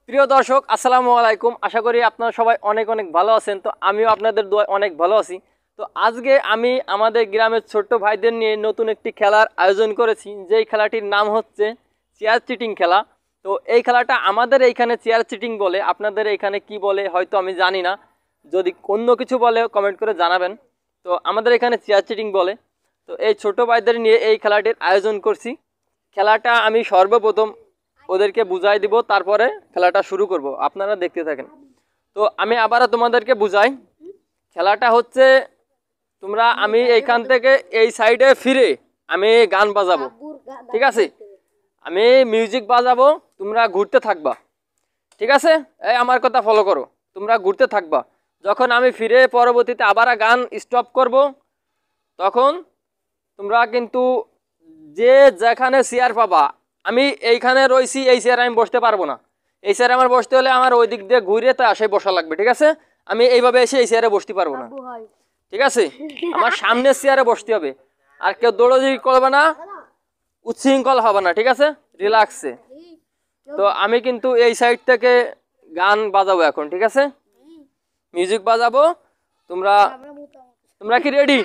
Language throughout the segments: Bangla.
প্রিয় দর্শক আসসালামু আলাইকুম। আশা করি আপনারা সবাই অনেক অনেক ভালো আছেন। তো আমিও আপনাদের দোয়ায় অনেক ভালো আছি। তো আজকে আমি আমাদের গ্রামের ছোট্ট ভাইদের নিয়ে নতুন একটি খেলার আয়োজন করেছি, যেই খেলাটির নাম হচ্ছে চেয়ার চিটিং খেলা। তো এই খেলাটা আমাদের এইখানে চেয়ার চিটিং বলে, আপনাদের এইখানে কি বলে হয়তো আমি জানি না, যদি অন্য কিছু বলে কমেন্ট করে জানাবেন। তো আমাদের এখানে চেয়ার চিটিং বলে। তো এই ছোট ভাইদের নিয়ে এই খেলাটির আয়োজন করছি। খেলাটা আমি সর্বপ্রথম ওদেরকে বুঝাই দিব, তারপরে খেলাটা শুরু করব, আপনারা দেখতে থাকেন। তো আমি আবারও তোমাদেরকে বুঝাই। খেলাটা হচ্ছে আমি এইখান থেকে এই সাইডে ফিরে আমি গান বাজাবো, ঠিক আছে? আমি মিউজিক বাজাবো, তোমরা ঘুরতে থাকবা, ঠিক আছে? এই আমার কথা ফলো করো, তোমরা ঘুরতে থাকবা। যখন আমি ফিরে পরবর্তীতে আবার গান স্টপ করব, তখন তোমরা কিন্তু যে যেখানে চেয়ার পাবা, আমি এইখানে রয়েছি, এই চেয়ারে আমি বসতে পারবো না। এই চেয়ারে আমার বসতে হলে আমার ওই দিক দিয়ে ঘুরে তো আসে বসা লাগবে, ঠিক আছে? আমি এইভাবে এসে এই চেয়ারে বসতে পারবো না, ঠিক আছে? আমার সামনের চেয়ারে বসতে হবে। আর কেউ দৌড়াদৌড়ি করবে না, উচ্ছৃঙ্খল হবে না, ঠিক আছে? রিল্যাক্সে। তো আমি কিন্তু এই সাইড থেকে গান বাজাবো এখন, ঠিক আছে? মিউজিক বাজাবো। তোমরা তোমরা কি রেডি?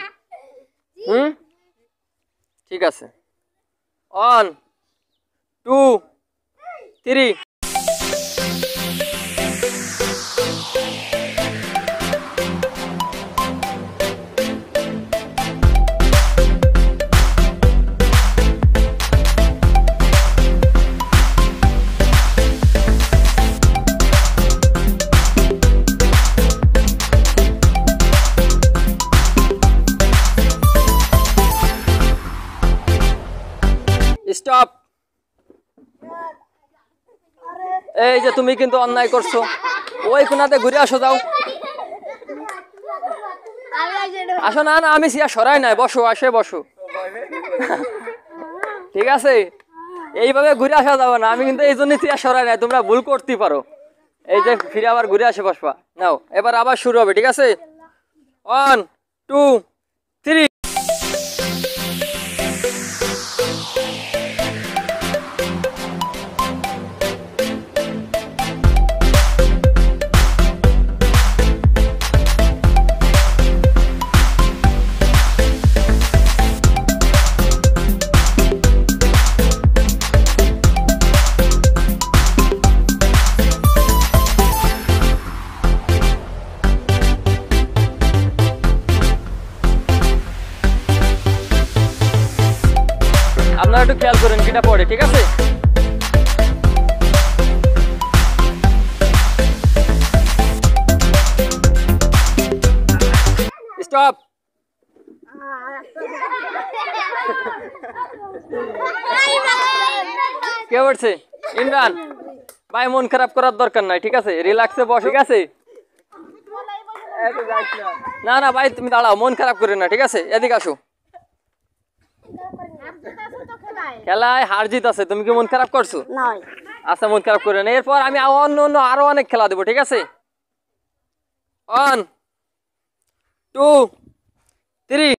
ঠিক আছে। 1 2 3। স্টপ। এই যে তুমি কিন্তু অন্যায় করছো, ওই কোনাতে ঘুরে আসো, যাও আসো। না না, আমি চেয়ার সরাই নাই, বসো, আসে বসো, ঠিক আছে? এইভাবে ঘুরে আসা যাবে না, আমি কিন্তু এই জন্য চেয়ার সরাই নাই, তোমরা ভুল করতে পারো। এই যে ফিরে আবার ঘুরে আসে বসবা। নাও এবার আবার শুরু হবে, ঠিক আছে? 1 2 3। আপনারা একটু খেয়াল করেন কিটা পড়ে, ঠিক আছে? স্টপ। কে পড়ছে? ইমরান ভাই, মন খারাপ করার দরকার নাই, ঠিক আছে? রিল্যাক্সে বসে, ঠিক আছে? না না ভাই, তুমি দাঁড়াও, মন খারাপ করে না, ঠিক আছে? এদিকে আসো। খেলায় হার জিত আছে, তুমি কি মন খারাপ করছো? আচ্ছা, মন খারাপ করে না। এরপর আমি অন্য অন্য আরো অনেক খেলা দেবো, ঠিক আছে? 1 2 3।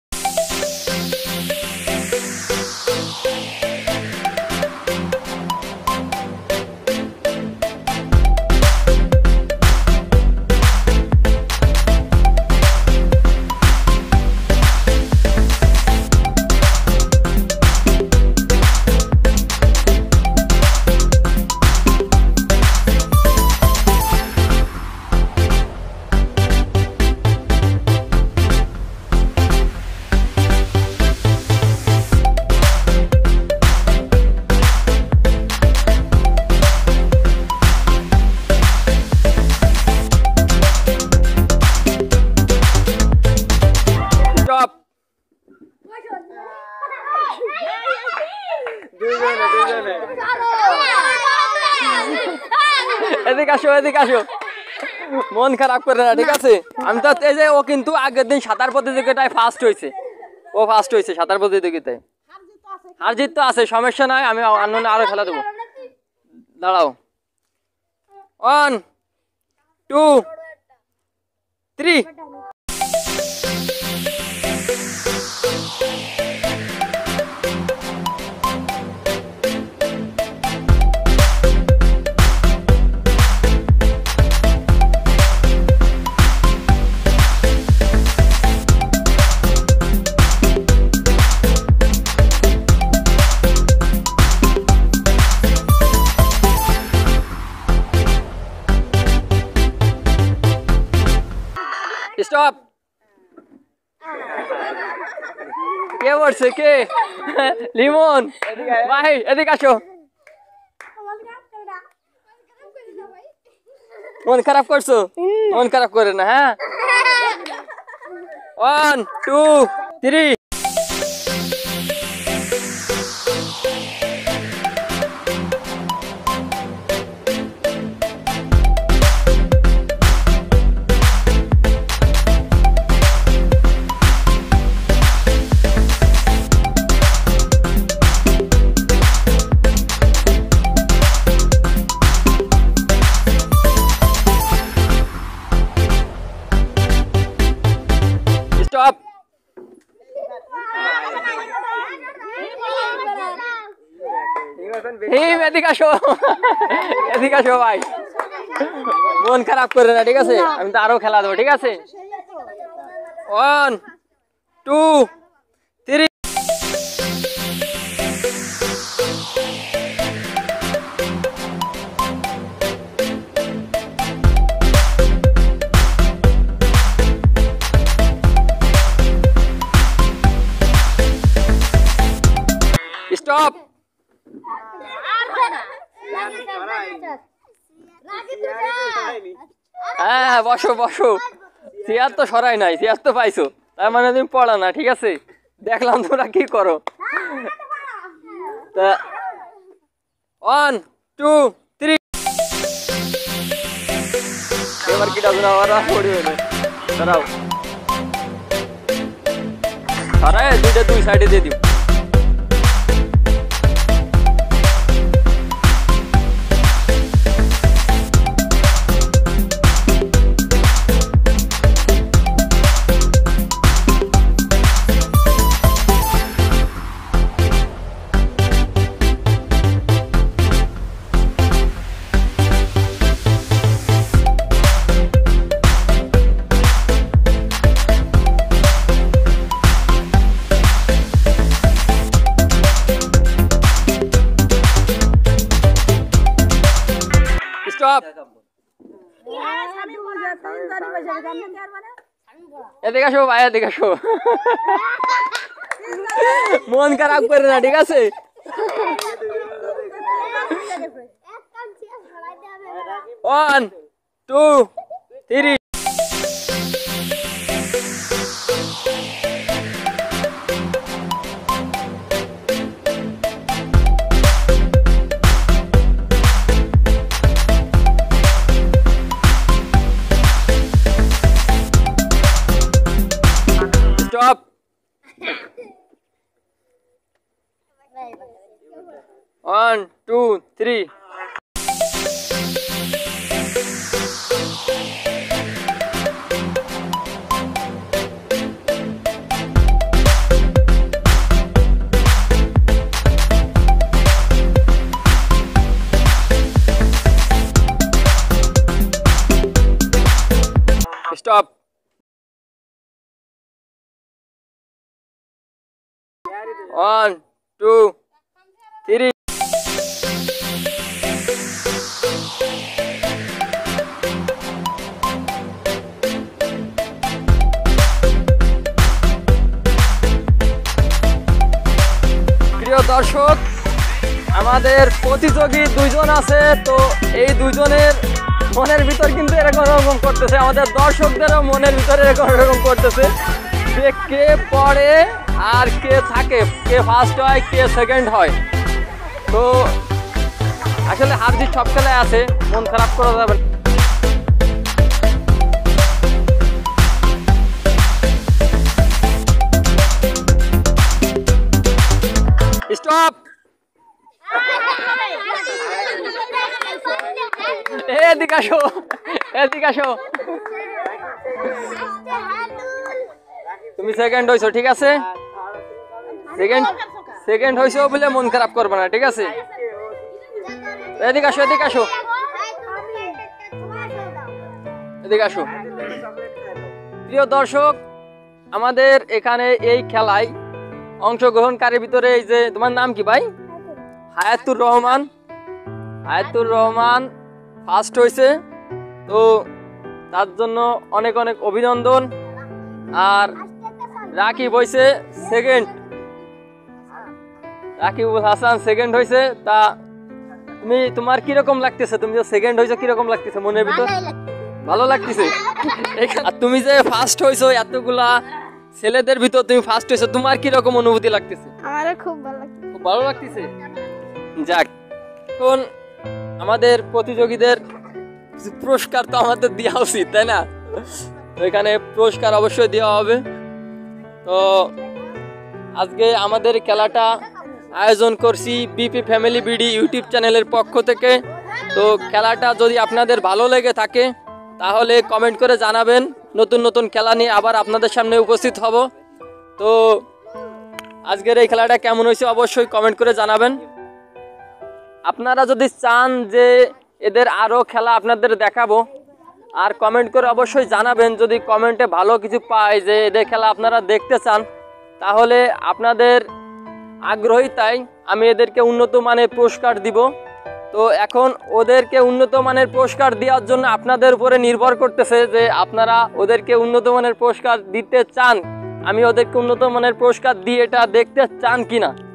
এদিকে আসো, এদিকে আসো, মন খারাপ করে না, ঠিক আছে? আমি তো এই যে ও কিন্তু আগের দিন সাঁতার প্রতিযোগিতায় ফার্স্ট হয়েছে, ও ফার্স্ট হয়েছে সাঁতার প্রতিযোগিতায়। হার জিত তো আছে, সমস্যা নাই, আমি অন্য আরো খেলা দেবো। দাঁড়াও। 1 2 3। স্টপ। কে বলছে কে? লিমন ভাই এদিকে আসো। মন খারাপ করছো? মন খারাপ করে না, হ্যাঁ। 1 2 3। স্টপ। এদিকে আসো, এদিকে আসো ভাই, মন খারাপ করে না, ঠিক আছে? আমি তো আরো খেলা দেবো, ঠিক আছে? 1 2 3। স্টপ। হ্যাঁ বসো বসো। চেয়ার তো সরাই নাই, চেয়ার তো পাইছো, তার মানে তুমি পড়া না, ঠিক আছে? দেখলাম তোমরা কি করো। 1 2 3। এবার কি ডাকবো না, ওরা পড়ি হইলো। দাঁড়াও, সরাই দুইটা দুই সাইডে দিয়ে দিও। স্টপ। এদিকে আসো ভাই, এদিকে আসো। মন খারাপ করে না, ঠিক আছে? One two three. Stop. 1 2 3। Stop. 1 2 3। প্রিয় দর্শক, আমাদের প্রতিযোগী দুইজন আছে, তো এই দুইজনের মনের ভিতর কিন্তু এরকম করতেছে, আমাদের দর্শকদেরও মনের ভিতরে এরকম করতেছে যে কে পড়ে আর কে থাকে, কে ফার্স্ট হয় কে সেকেন্ড হয়। তো আসলে হার জিত সব খেলায় আছে, মন খারাপ করা যাবে না। স্টপ। এদিকে আসো, এদিকে আসো। তুমি সেকেন্ড হইছো, ঠিক আছে? সেকেন্ড হইছো বলে মন খারাপ করবে না, ঠিক আছে? এদিকে আসো, এদিকে আসো, এদিকে আসো। প্রিয় দর্শক, আমাদের এখানে এই খেলায় অংশগ্রহণকারীর ভিতরে এই যে, তোমার নাম কি ভাই? হায়াতুর রহমান। হায়াতুর রহমান ফার্স্ট হয়েছে, তো তার জন্য অনেক অনেক অভিনন্দন। আর রাকিব হয়েছে সেকেন্ড। রাকিবুল হাসান সেকেন্ড হয়েছে। তা তোমার কিরকম লাগতেছে? তুমি যে সেকেন্ড হয়েছো কিরকম লাগতেছে মনের ভিতর? ভালো লাগতেছে। আর তুমি যে ফার্স্ট হয়েছো এতগুলা ছেলেদের ভিতর তুমি ফার্স্ট হয়েছো, তোমার কিরকম অনুভূতি লাগতেছে? আমারও খুব ভালো লাগছে। খুব ভালো লাগতেছে। যাক, এখন আমাদের প্রতিযোগীদের কিছু পুরস্কার তো আমাদের দেওয়া উচিত, তাই না? তো এখানে পুরস্কার অবশ্যই দেওয়া হবে। তো আজকে আমাদের খেলাটা আয়োজন করছি বিপি ফ্যামিলি বিডি ইউটিউব চ্যানেলের পক্ষ থেকে। তো খেলাটা যদি আপনাদের ভালো লেগে থাকে তাহলে কমেন্ট করে জানাবেন। নতুন নতুন খেলা নিয়ে আবার আপনাদের সামনে উপস্থিত হব। তো আজকের এই খেলাটা কেমন হয়েছে অবশ্যই কমেন্ট করে জানাবেন। আপনারা যদি চান যে এদের আরও খেলা আপনাদের দেখাবো, আর কমেন্ট করে অবশ্যই জানাবেন। যদি কমেন্টে ভালো কিছু পাই যে এদের খেলা আপনারা দেখতে চান, তাহলে আপনাদের আগ্রহী তাই আমি এদেরকে উন্নত মানের পুরস্কার দিব। তো এখন ওদেরকে উন্নত মানের পুরস্কার দেওয়ার জন্য আপনাদের উপরে নির্ভর করতেছে যে আপনারা ওদেরকে উন্নত মানের পুরস্কার দিতে চান, আমি ওদেরকে উন্নত মানের পুরস্কার দিয়ে এটা দেখতে চান কিনা।